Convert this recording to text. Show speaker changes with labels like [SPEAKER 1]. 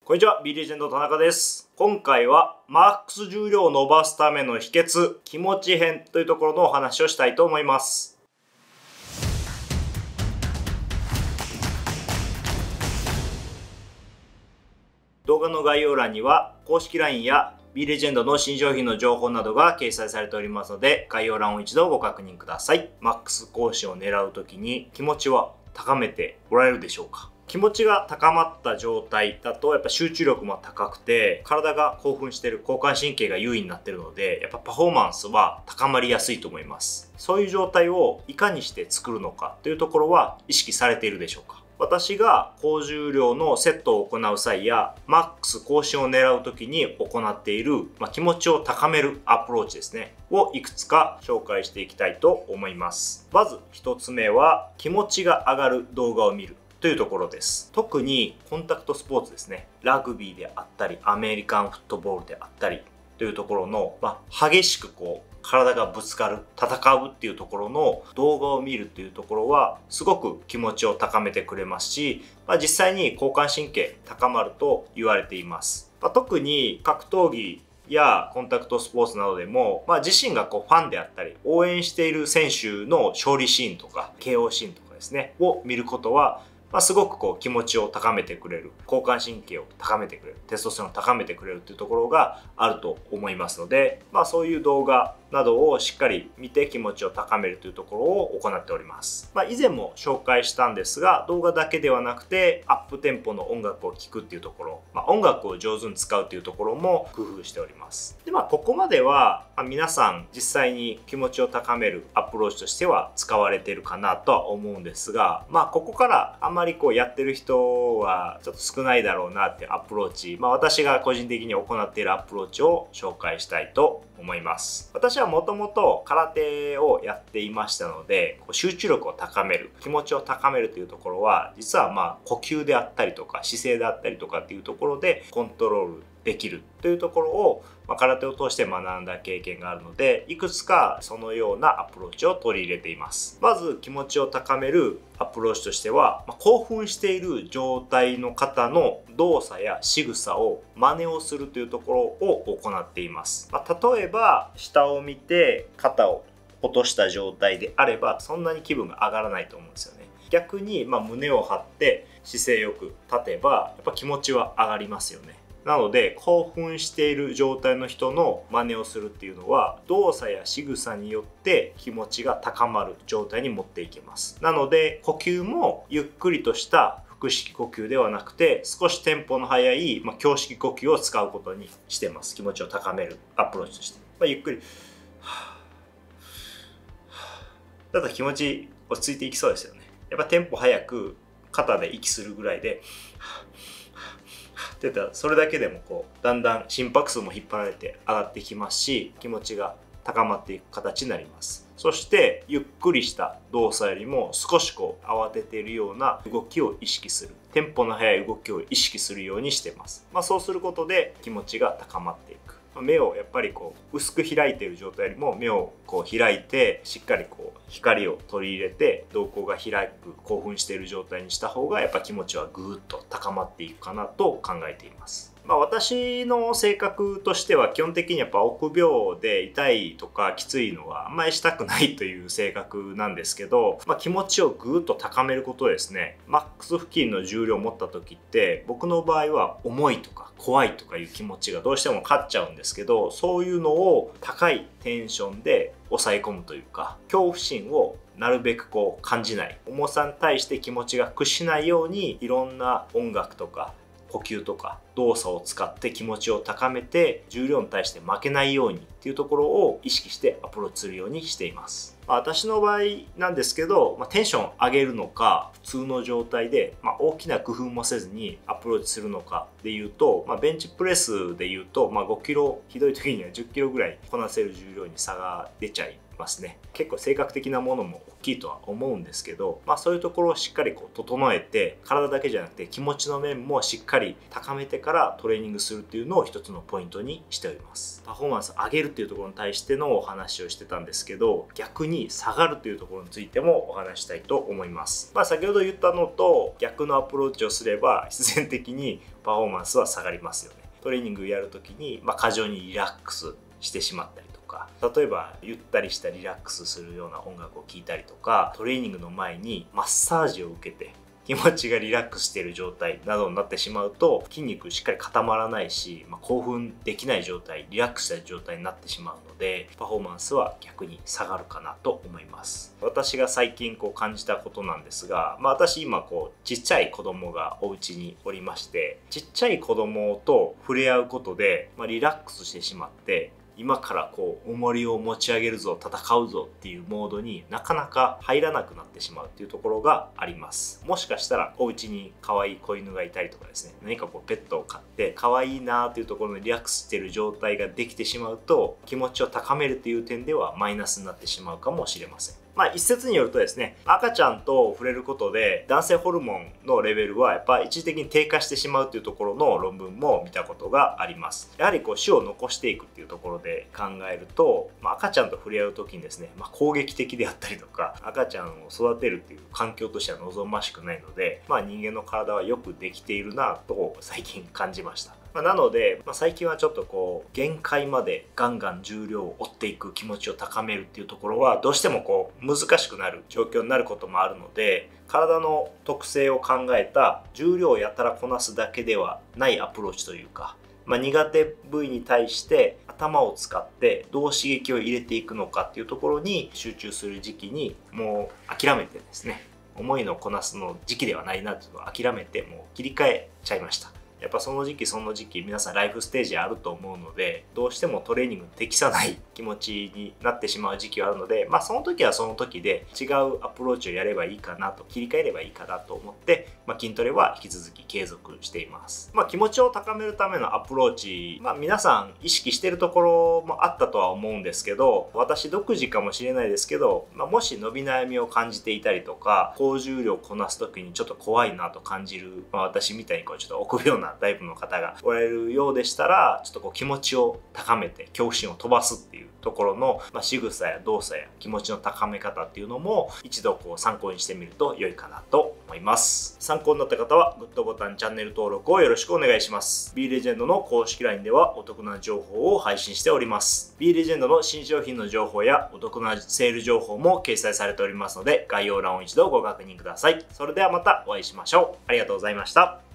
[SPEAKER 1] こんにちは、B レジェンド田中です。今回はマックス重量を伸ばすための秘訣、気持ち編というところのお話をしたいと思います。動画の概要欄には公式 LINE や B レジェンドの新商品の情報などが掲載されておりますので、概要欄を一度ご確認ください。マックス更新を狙うときに気持ちは高めておられるでしょうか？気持ちが高まった状態だとやっぱ集中力も高くて体が興奮している交感神経が優位になっているのでやっぱパフォーマンスは高まりやすいと思います。そういう状態をいかにして作るのかというところは意識されているでしょうか？私が高重量のセットを行う際やマックス更新を狙う時に行っている、気持ちを高めるアプローチですねをいくつか紹介していきたいと思います。まず1つ目は気持ちが上がる動画を見るというところです。特にコンタクトスポーツですね。ラグビーであったりアメリカンフットボールであったりというところの、激しく体がぶつかる戦うっていうところの動画を見るっていうところはすごく気持ちを高めてくれますし、実際に交感神経高まると言われています。特に格闘技やコンタクトスポーツなどでも、自身がファンであったり応援している選手の勝利シーンとか KO シーンとかですねを見ることはすごく気持ちを高めてくれる、交感神経を高めてくれる、テストステロンを高めてくれるというところがあると思いますので、そういう動画などをしっかり見て気持ちを高めるというところを行っております。以前も紹介したんですが、動画だけではなくてアップテンポの音楽を聴くっていうところ、音楽を上手に使うというところも工夫しております。で、ここまでは皆さん実際に気持ちを高めるアプローチとしては使われているかなとは思うんですが、ここからあんまりやってる人はちょっと少ないだろうなっていうアプローチ、私が個人的に行っているアプローチを紹介したいと思います。私はもともと空手をやっていましたので、集中力を高める、気持ちを高めるというところは実は呼吸であったりとか姿勢であったりとかっていうところでコントロールできるというところを空手を通して学んだ経験があるので、いくつかそのようなアプローチを取り入れています。まず気持ちを高めるアプローチとしては、興奮している状態の方の動作や仕草を真似をするというところを行っています。例えば下を見て肩を落とした状態であればそんなに気分が上がらないと思うんですよね。逆に胸を張って姿勢よく立てばやっぱ気持ちは上がりますよね。なので興奮している状態の人の真似をするっていうのは動作や仕草によって気持ちが高まる状態に持っていけます。なので呼吸もゆっくりとした腹式呼吸ではなくて少しテンポの速い胸式呼吸を使うことにしてます。気持ちを高めるアプローチとして、ゆっくりだと気持ち落ち着いていきそうですよね。やっぱテンポ速く肩で息するぐらいでって言ったらそれだけでもだんだん心拍数も引っ張られて上がってきますし、気持ちが高まっていく形になります。そしてゆっくりした動作よりも少し慌てているような動きを意識する、テンポの速い動きを意識するようにしてます。そうすることで気持ちが高まっていく。目をやっぱり薄く開いている状態よりも目を開いてしっかり光を取り入れて瞳孔が開く興奮している状態にした方がやっぱ気持ちはぐーっと高まっていくかなと考えています。私の性格としては基本的にやっぱ臆病で痛いとかきついのはあんまりしたくないという性格なんですけど、気持ちをぐーっと高めることですね。マックス付近の重量を持った時って僕の場合は重いとか怖いとかいう気持ちがどうしても勝っちゃうんですけど、そういうのを高いテンションで抑え込むというか恐怖心をなるべく感じない、重さに対して気持ちが屈しないようにいろんな音楽とか呼吸とか動作を使って気持ちを高めて重量に対して負けないようにっていうところを意識してアプローチするようにしています。私の場合なんですけど、テンション上げるのか普通の状態で、大きな工夫もせずにアプローチするのかでいうと、ベンチプレスでいうと、5キロひどい時には10キロぐらいこなせる重量に差が出ちゃいますね。結構性格的なものも大きいとは思うんですけど、そういうところをしっかり整えて体だけじゃなくて気持ちの面もしっかり高めてからトレーニングするっていうのを一つのポイントにしております。パフォーマンス上げるっていうところに対してのお話をしてたんですけど、逆にに下がるというところについてもお話したいと思います。先ほど言ったのと逆のアプローチをすれば必然的にパフォーマンスは下がりますよね。トレーニングやるときに、過剰にリラックスしてしまったりとか、例えばゆったりしたリラックスするような音楽を聴いたりとか、トレーニングの前にマッサージを受けて気持ちがリラックスしている状態などになってしまうと、筋肉しっかり固まらないし、興奮できない状態、リラックスした状態になってしまうので、パフォーマンスは逆に下がるかなと思います。私が最近感じたことなんですが、私今ちっちゃい子供がお家におりまして、ちっちゃい子供と触れ合うことで、リラックスしてしまって、今から重りを持ち上げるぞ、戦うぞっていうモードになかなか入らなくなってしまうっていうところがあります。もしかしたらお家に可愛い子犬がいたりとかですね、何かペットを飼って可愛いなーっていうところでリラックスしている状態ができてしまうと、気持ちを高めるっていう点ではマイナスになってしまうかもしれません。一説によるとですね、赤ちゃんと触れることで男性ホルモンのレベルはやっぱ一時的に低下してしまうというところの論文も見たことがあります。やはり種を残していくっていうところで考えると、赤ちゃんと触れ合う時にですね、攻撃的であったりとか、赤ちゃんを育てるっていう環境としては望ましくないので、人間の体はよくできているなと最近感じました。なので、最近はちょっと限界までガンガン重量を追っていく気持ちを高めるっていうところはどうしても難しくなる状況になることもあるので、体の特性を考えた重量をやたらこなすだけではないアプローチというか、苦手部位に対して頭を使ってどう刺激を入れていくのかっていうところに集中する時期にもう諦めてですね、思いのこなすの時期ではないなっていうのを諦めてもう切り替えちゃいました。やっぱその時期皆さんライフステージあると思うので、どうしてもトレーニングに適さない気持ちになってしまう時期はあるので、その時はその時で違うアプローチをやればいいかなと、切り替えればいいかなと思って、筋トレは引き続き継続しています。気持ちを高めるためのアプローチ、皆さん意識しているところもあったとは思うんですけど、私独自かもしれないですけど、もし伸び悩みを感じていたりとか、高重量をこなす時にちょっと怖いなと感じる、私みたいにちょっと臆病なタイプの方がおられるようでしたら、ちょっと気持ちを高めて恐怖心を飛ばすっていうところの、仕草や動作や気持ちの高め方っていうのも一度参考にしてみると良いかなと思います。参考になった方はグッドボタン、チャンネル登録をよろしくお願いします。B レジェンドの公式 LINE ではお得な情報を配信しております。B レジェンドの新商品の情報やお得なセール情報も掲載されておりますので、概要欄を一度ご確認ください。それではまたお会いしましょう。ありがとうございました。